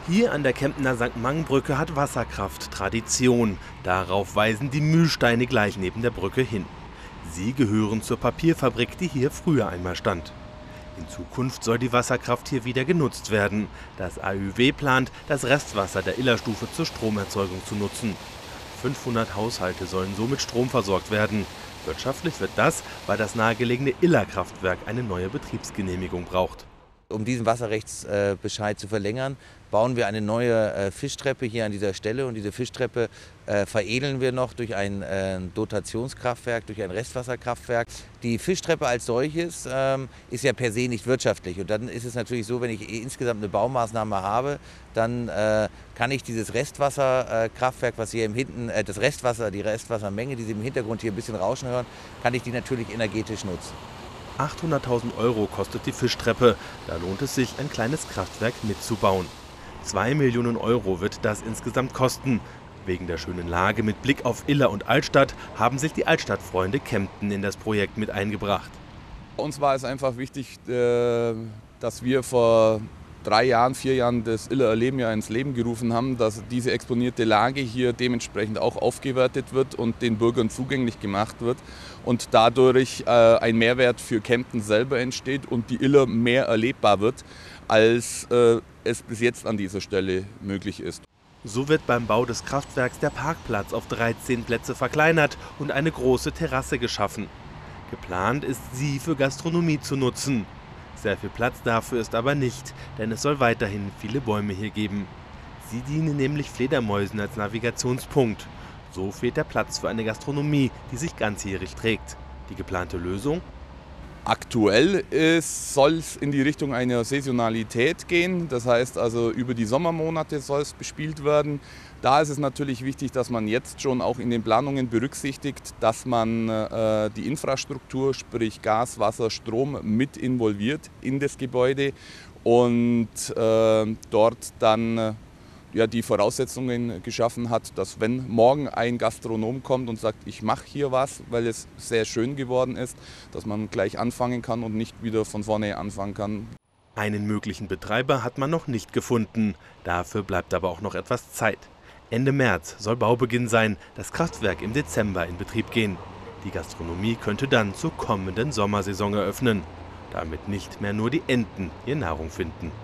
Hier an der Kemptener St. Mang-Brücke hat Wasserkraft Tradition. Darauf weisen die Mühlsteine gleich neben der Brücke hin. Sie gehören zur Papierfabrik, die hier früher einmal stand. In Zukunft soll die Wasserkraft hier wieder genutzt werden. Das AÜW plant, das Restwasser der Illerstufe zur Stromerzeugung zu nutzen. 500 Haushalte sollen so mit Strom versorgt werden. Wirtschaftlich wird das, weil das nahegelegene Illerkraftwerk eine neue Betriebsgenehmigung braucht. Um diesen Wasserrechtsbescheid zu verlängern, bauen wir eine neue Fischtreppe hier an dieser Stelle. Und diese Fischtreppe veredeln wir noch durch ein Dotationskraftwerk, durch ein Restwasserkraftwerk. Die Fischtreppe als solches ist ja per se nicht wirtschaftlich. Und dann ist es natürlich so, wenn ich insgesamt eine Baumaßnahme habe, dann kann ich dieses Restwasserkraftwerk, was hier im Hinten, das Restwasser, die Restwassermenge, die Sie im Hintergrund hier ein bisschen rauschen hören, kann ich die natürlich energetisch nutzen. 800.000 € kostet die Fischtreppe. Da lohnt es sich, ein kleines Kraftwerk mitzubauen. 2 Millionen € wird das insgesamt kosten. Wegen der schönen Lage mit Blick auf Iller und Altstadt haben sich die Altstadtfreunde Kempten in das Projekt mit eingebracht. Uns war es einfach wichtig, dass wir vor 3 Jahren, 4 Jahren das Iller Erleben ja ins Leben gerufen haben, dass diese exponierte Lage hier dementsprechend auch aufgewertet wird und den Bürgern zugänglich gemacht wird und dadurch ein Mehrwert für Kempten selber entsteht und die Iller mehr erlebbar wird, als es bis jetzt an dieser Stelle möglich ist. So wird beim Bau des Kraftwerks der Parkplatz auf 13 Plätze verkleinert und eine große Terrasse geschaffen. Geplant ist sie für Gastronomie zu nutzen. Sehr viel Platz dafür ist aber nicht, denn es soll weiterhin viele Bäume hier geben. Sie dienen nämlich Fledermäusen als Navigationspunkt. So fehlt der Platz für eine Gastronomie, die sich ganzjährig trägt. Die geplante Lösung? Aktuell soll es in die Richtung einer Saisonalität gehen, das heißt also über die Sommermonate soll es bespielt werden. Da ist es natürlich wichtig, dass man jetzt schon auch in den Planungen berücksichtigt, dass man die Infrastruktur, sprich Gas, Wasser, Strom mit involviert in das Gebäude und dort dann die Voraussetzungen geschaffen hat, dass wenn morgen ein Gastronom kommt und sagt, ich mache hier was, weil es sehr schön geworden ist, dass man gleich anfangen kann und nicht wieder von vorne anfangen kann. Einen möglichen Betreiber hat man noch nicht gefunden. Dafür bleibt aber auch noch etwas Zeit. Ende März soll Baubeginn sein, das Kraftwerk im Dezember in Betrieb gehen. Die Gastronomie könnte dann zur kommenden Sommersaison eröffnen, damit nicht mehr nur die Enten ihre Nahrung finden.